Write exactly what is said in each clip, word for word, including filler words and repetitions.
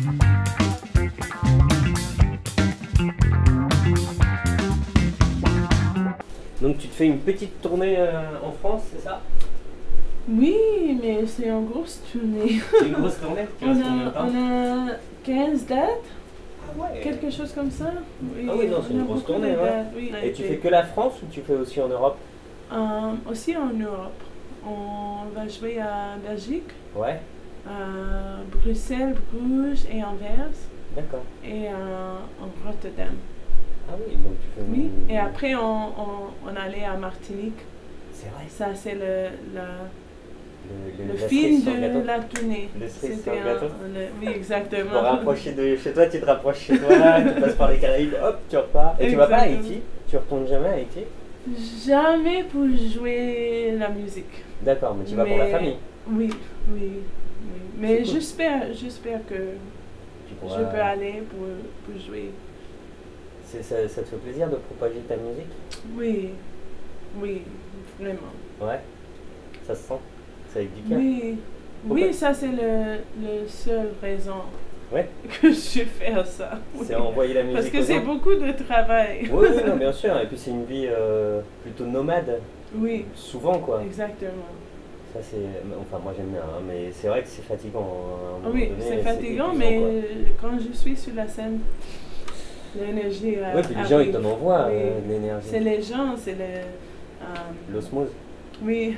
Donc tu te fais une petite tournée euh, en France, c'est ça? Oui, mais c'est une grosse tournée. C'est une grosse tournée? on, a, on a quinze dates, ah ouais. quelque chose comme ça. Oui, ah oui, non, c'est une grosse tournée. Ouais. Oui, et tu fais que la France ou tu fais aussi en Europe? um, Aussi en Europe. On va jouer à Belgique, ouais. à Bruxelles, Bruges et Anvers. D'accord. Et euh, en Rotterdam. Ah oui, donc tu fais... Oui, et après on, on, on allait à Martinique. C'est vrai. Ça, c'est le, la, le, le, le film de la tournée. Le cerise sur le gâteau. Un, le, oui, exactement. Pour rapprocher de chez toi, tu te rapproches chez toi, tu passes par les Caraïbes, hop, tu repars. Et exactement. Tu vas pas à Haïti? Tu retournes jamais à Haïti? Jamais pour jouer la musique. D'accord, mais tu vas mais, pour la famille? Oui, oui. oui. Mais cool. j'espère, j'espère que pourras... je peux aller pour, pour jouer. Ça, ça te fait plaisir de propager ta musique? Oui, oui, vraiment. Ouais, ça se sent? C'est avec du cœur? Oui, Pourquoi? oui, ça c'est le, le seul raison ouais. que je fais ça. Oui. C'est envoyer la musique. Parce que c'est beaucoup de travail. Oui, oui, non, bien sûr. Et puis c'est une vie euh, plutôt nomade. Oui. Souvent, quoi. Exactement. Ça c'est, enfin moi j'aime bien, hein, mais c'est vrai que c'est fatigant. À un oui, c'est fatigant, mais quoi. Quand je suis sur la scène. L'énergie. Euh, oui, puis les gens ils t'en envoient oui. euh, de l'énergie. C'est les gens, c'est le. Euh, L'osmose. Oui.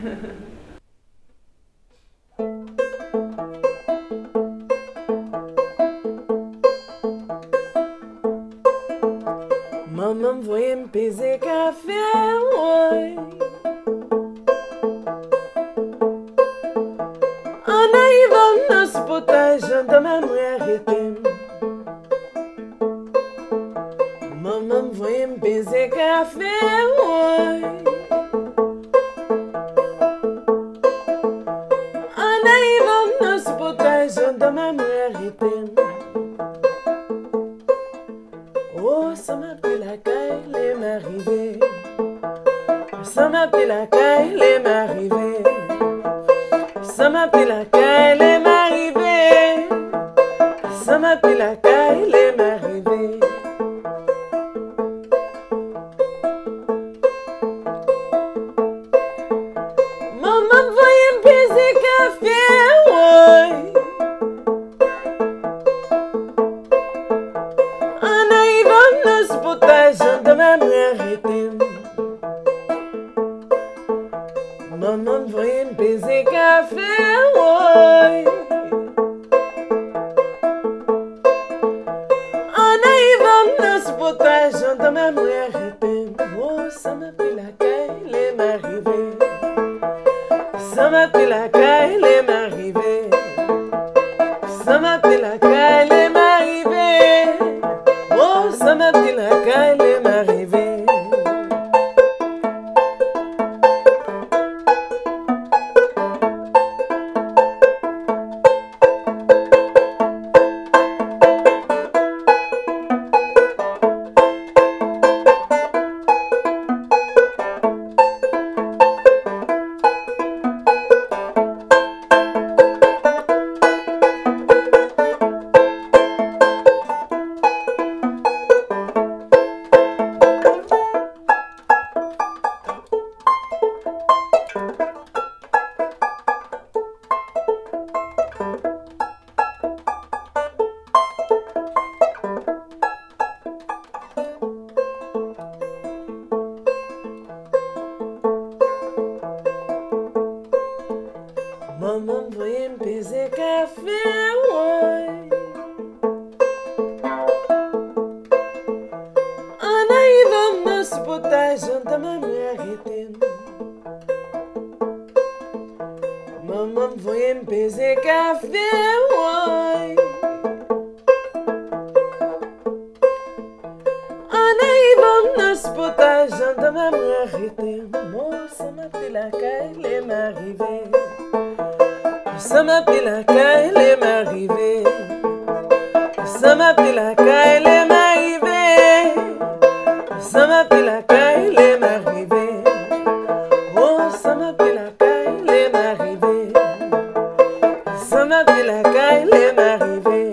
Maman voyait me peser café, ouais. En arrivant dans ce potage, de ma mère était. Maman voyait me baiser café, ouais. En arrivant dans ce potage, de ma mère était. Oh, ça m'a pris la caille, les m'arriver. Ça m'a pris la caille, les m'arriver. Ça m'a pris la caille, les m'arriver. Ça m'a pris la caille, les m'arriver. Maman voyait me baiser café, ouais. En arrivant dans ce potage, dans ma mère était. Oh, ça m'a pris la caille, les m'arriver. Ça m'a pris la caille, les m'arriver. Ça m'a pris la caille, les m'arriver. Oh, ça m'a pris la caille, les m'arriver. Maman voyait me baiser café, ouais. En arrivant dans ce potage, de ma mère était. Maman voyait me baiser café, ouais. En arrivant dans ce potage, de ma mère était. Moi, ça m'a pris la caille, les m'arriver. Ça m'a pris la caille, les m'arriver. Ça m'a pris la caille, les m'arriver. Ça m'a pris la caille, les m'arriver. Oh, ça m'a pris la caille, les m'arriver. Ça m'a pris la caille, les m'arriver.